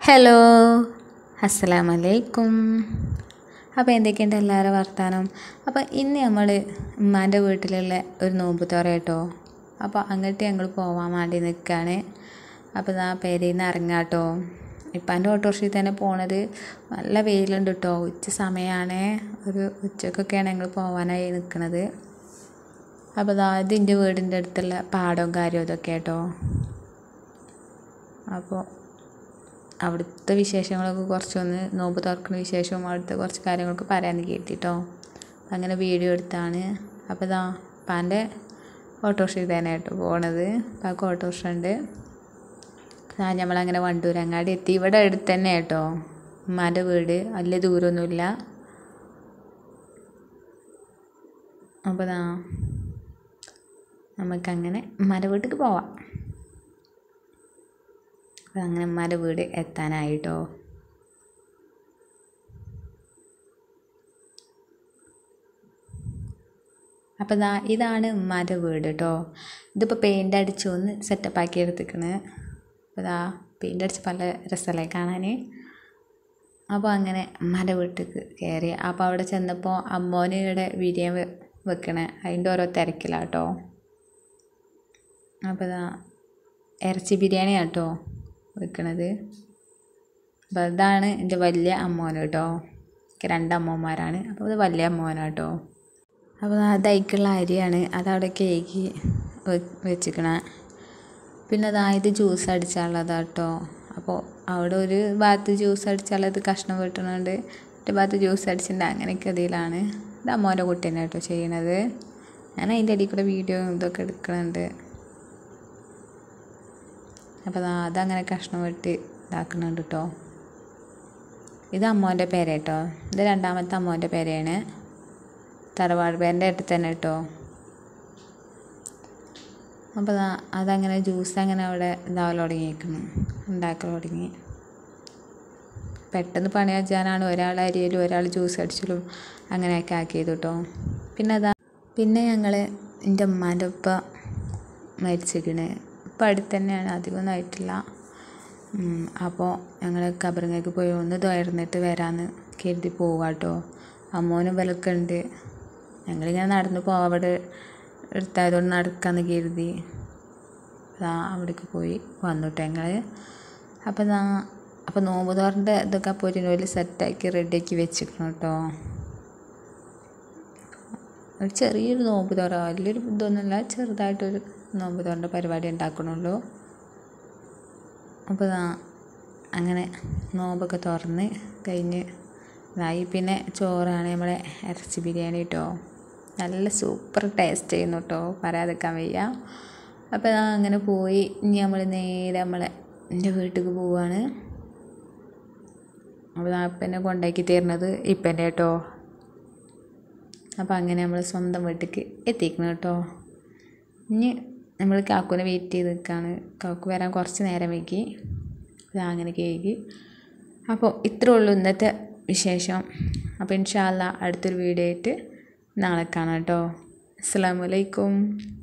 Hello, അസ്സലാമലൈക്കും. അപ്പോൾ എന്തൊക്കെയുണ്ട് എല്ലാവരും വർത്താനം? അപ്പോൾ ഇന്ന് നമ്മൾ ഉമ്മാൻ്റെ വീട്ടിലുള്ള ഒരു നോമ്പ് തുറ കേട്ടോ. അപ്പോൾ അങ്ങോട്ട് ഞങ്ങൾ പോകാൻ വേണ്ടി നിൽക്കുകയാണ്. അപ്പോൾ ആ പേരിൽ നിന്ന് ഇറങ്ങാം കേട്ടോ. ഇപ്പം എൻ്റെ ഓട്ടോറിക്ഷയിൽ തന്നെ പോണത്. നല്ല വെയിലുണ്ട് കേട്ടോ. ഉച്ച സമയമാണ്, ഒരു ഉച്ചക്കൊക്കെയാണ് ഞങ്ങൾ പോകാനായി നിൽക്കുന്നത്. അപ്പോൾ ഇതിൻ്റെ വീടിൻ്റെ അടുത്തുള്ള പാടവും കാര്യവും ഇതൊക്കെ കേട്ടോ. അപ്പോൾ അവിടുത്തെ വിശേഷങ്ങളൊക്കെ കുറച്ചൊന്ന് നോമ്പ് തുറക്കുന്ന വിശേഷവും അവിടുത്തെ കുറച്ച് കാര്യങ്ങളൊക്കെ പറയാമെന്ന് കേട്ടിട്ടോ. അങ്ങനെ വീഡിയോ എടുത്താണ്. അപ്പോൾ പാൻ്റെ ഓട്ടോറിക്ഷയിൽ തന്നെ കേട്ടോ പോണത്. പാക്ക് ഓട്ടോറിക്ഷ ഉണ്ട്. നമ്മളങ്ങനെ വണ്ടൂരങ്ങാടി എത്തി. ഇവിടെ അടുത്ത് തന്നെ കേട്ടോ ഉമ്മാൻ്റെ വീട്, വലിയ ദൂരമൊന്നുമില്ല. അപ്പോൾ നമുക്കങ്ങനെ ഉമ്മാൻ്റെ വീട്ടിലേക്ക് പോവാം. അപ്പോൾ അങ്ങനെ ഉമ്മാൻ്റെ വീട് എത്താനായിട്ടോ. അപ്പോൾ ഇതാണ് ഉമ്മാൻ്റെ വീട് കേട്ടോ. ഇതിപ്പോൾ പെയിൻ്റ് അടിച്ച് ഒന്ന് സെറ്റപ്പാക്കി എടുത്തിക്കണ്. അപ്പോൾ പെയിൻ്റ് അടിച്ച് പല രസമല്ലേ കാണാൻ. അപ്പോൾ അങ്ങനെ ഉമ്മാൻ്റെ വീട്ടിലേക്ക് കയറി. അപ്പോൾ അവിടെ ചെന്നപ്പോൾ അമ്മോനിയുടെ ബിരിയാണി വെക്കണേ, അതിൻ്റെ ഓരോ തിരക്കിലാട്ടോ. അപ്പോൾ ഇറച്ചി ബിരിയാണി കേട്ടോ വെക്കണത്. അപ്പോൾ ഇതാണ് എൻ്റെ വലിയ അമ്മോന് കേട്ടോ. എനിക്ക് 2 അമ്മമാരാണ്. അപ്പോൾ ഇത് വലിയ അമ്മോനാണ് കേട്ടോ. അപ്പോൾ അതയക്കുള്ള അരിയാണ്, അതവിടെ കേക്ക് വെച്ചിക്കണേ. പിന്നെ ഇത് ജ്യൂസ് അടിച്ചാലുള്ളതാണ് കേട്ടോ. അപ്പോൾ അവിടെ ഒരു ഭാഗത്ത് ജ്യൂസ് അടിച്ചാലത് കഷ്ണം വെട്ടണുണ്ട്, ഒരു ഭാഗത്ത് ജ്യൂസ് അടിച്ചിട്ടുണ്ട്. അങ്ങനെയൊക്കെ ഇതിലാണ്. ഇത് അമ്മോൻ്റെ കുട്ടി തന്നെ കേട്ടോ ചെയ്യണത്. ഞാൻ അതിൻ്റെ ഇടയിൽ കൂടെ വീഡിയോ ഇതൊക്കെ എടുക്കണുണ്ട്. അപ്പോൾ അതങ്ങനെ കഷ്ണം വെട്ടി ഇതാക്കുന്നുണ്ട് കേട്ടോ. ഇത് അമ്മോൻ്റെ പേര കേട്ടോ. ഇത് 2ാമത്തെ അമ്മോൻ്റെ പേരയാണ്. തറവാട് പേരൻ്റെ അടുത്ത് തന്നെ കേട്ടോ. അപ്പോൾ അതങ്ങനെ ജ്യൂസ് അങ്ങനെ അവിടെ ഉണ്ടാക്കൽ തുടങ്ങി. പെട്ടെന്ന് പണി വെച്ചാലാണ് ഒരാൾ അരിയലും ഒരാൾ ജ്യൂസ് അടിച്ചലും അങ്ങനെയൊക്കെ ആക്കിയത് കേട്ടോ. പിന്നെ ഞങ്ങൾ എൻ്റെ ഉമ്മാൻ്റെ ഉപ്പ മരിച്ചിരിക്കണ്. ഇപ്പം അടുത്ത് തന്നെയാണ്, അധികമൊന്നും ആയിട്ടില്ല. അപ്പോൾ ഞങ്ങൾ ഖബറിലേക്ക് പോയി ഒന്ന് തുറന്നിട്ട് വരാമെന്ന് കരുതി പോവുക കേട്ടോ. അമ്മോനും വിലക്കുണ്ട്. ഞങ്ങളിങ്ങനെ നടന്ന് പോവാം, അവിടെ എടുത്തായതുകൊണ്ട് നടക്കാമെന്ന് കരുതി അവിടേക്ക് പോയി വന്നിട്ട് ഞങ്ങൾ. അപ്പോൾ നോമ്പ് തുറൻ്റെ ഇതൊക്കെ പൊരിനോല് സെറ്റാക്കി റെഡിയാക്കി വെച്ചിരിക്കണം കേട്ടോ. ഒരു ചെറിയൊരു നോമ്പ് തുറ, വലിയൊരു ഇതൊന്നുമില്ല, ചെറുതായിട്ടൊരു നോമ്പ് തുറൻ്റെ പരിപാടി ഉണ്ടാക്കണുള്ളൂ. അപ്പോൾ അങ്ങനെ നോമ്പൊക്കെ തുറന്ന് കഴിഞ്ഞ് പിന്നെ ചോറാണ് നമ്മളെ ഇറച്ചി ബിരിയാണി കേട്ടോ. നല്ല സൂപ്പർ ടേസ്റ്റ് ചെയ്യുന്നു കേട്ടോ, പറയാതിരിക്കാൻ വയ്യ. അപ്പോൾ അങ്ങനെ പോയി. ഇനി നമ്മൾ നേരെ എൻ്റെ വീട്ടിലേക്ക് പോവുകയാണ്. അപ്പോൾ ഇപ്പന്നെ കൊണ്ടാക്കി തരുന്നത് ഇപ്പൻ്റെ കേട്ടോ. അപ്പോൾ അങ്ങനെ നമ്മൾ സ്വന്തം വീട്ടിലേക്ക് എത്തിക്കണം കേട്ടോ. ഇനി നമ്മൾ കാക്കുവിനെ വെയിറ്റ് ചെയ്ത് നിൽക്കുകയാണ്. കാക്കു വരാൻ കുറച്ച് നേരം വൈകി. അങ്ങനെ കേക്ക്. അപ്പോൾ ഇത്രേ ഉള്ളൂ ഇന്നത്തെ വിശേഷം. അപ്പോൾ ഇൻഷാ അല്ലാഹ് അടുത്തൊരു വീഡിയോ ആയിട്ട് നാളെ കാണാം കേട്ടോ. അസ്സലാമു അലൈക്കും.